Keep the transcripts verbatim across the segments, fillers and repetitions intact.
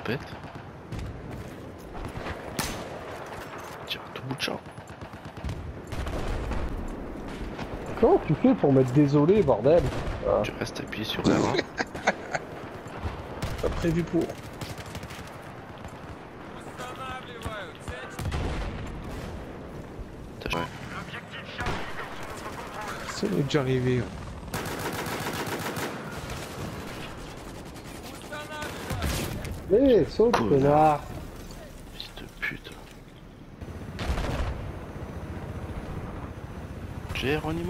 pète. Tiens, tout bout de champ. Comment tu fais pour mettre désolé, bordel? Ah. Tu restes appuyé sur R un. Pas prévu pour. Ouais. Ça m'est déjà arrivé. Eh, hey, saute, connard! Fils de pute. Géronimo.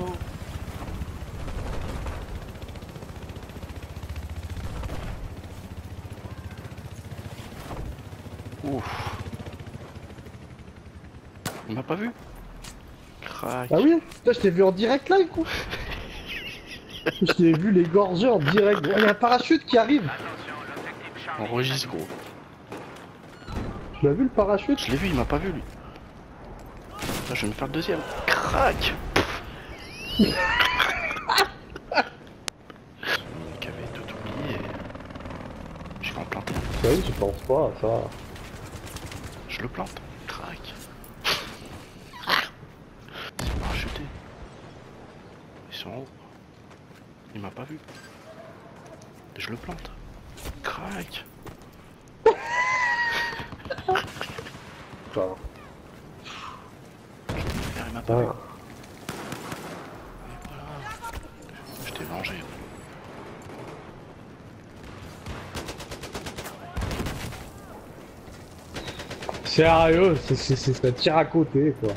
Ouf. Il m'a pas vu. Crac. Ah oui? Putain, je t'ai vu en direct live, quoi! Je t'ai vu les gorgés en direct. Il y a un parachute qui arrive! Enregistre gros. Tu l'as vu le parachute? Je l'ai vu, il m'a pas vu lui. Là, je vais me faire le deuxième. Crac. Qui avait tout oublié. Je vais en planter. Bah oui, je pense pas à ça. Je le plante. Crac. Ils sont parachutés. Ils sont en haut. Il m'a pas vu. Je le plante. Crac. Enfin, Il m'a pas ah. vu. Et voilà. Je t'ai vengé. Sérieux, c'est ça tire à côté, quoi.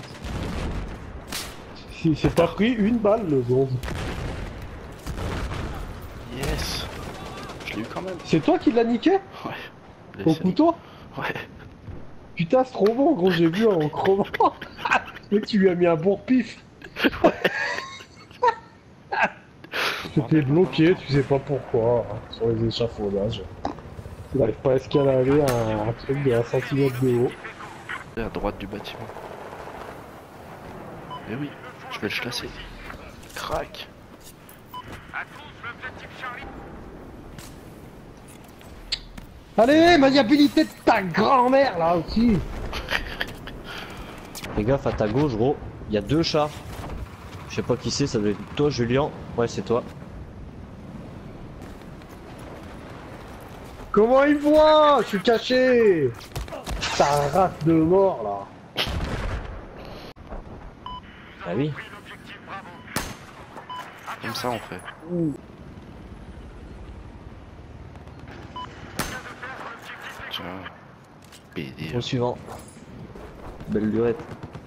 Il s'est pas pris une balle, le gonze. Yes. Je l'ai eu quand même. C'est toi qui l'as niqué? Ouais. Au couteau? Ouais. Putain, c'est trop bon, gros, j'ai vu en crevant. Mais tu lui as mis un bon pif. T'étais bloqué, tu sais pas pourquoi, hein, sur les échafaudages. Tu n'arrives pas à escalader un, un truc de un centimètre de haut. À droite du bâtiment. Mais oui, je vais le chasser. Crac. Allez, maniabilité de ta grand-mère là aussi. Fais gaffe à ta gauche, gros. Il y a deux chars. Je sais pas qui c'est, ça doit être toi, Julien. Ouais, c'est toi. Comment il voit? Je suis caché. Ta race de mort là. Ah oui. Comme ça on fait. Ouh. Tiens. P D. Au suivant. Belle lurette.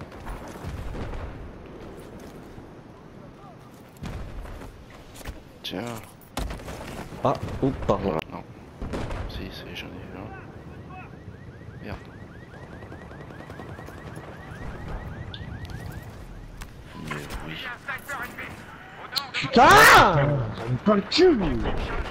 Tiens. Ah, oh, pardon. Voilà, non. Si, c'est j'en ai eu un. Merde. Mais oui. Putain! J'aime pas le cul.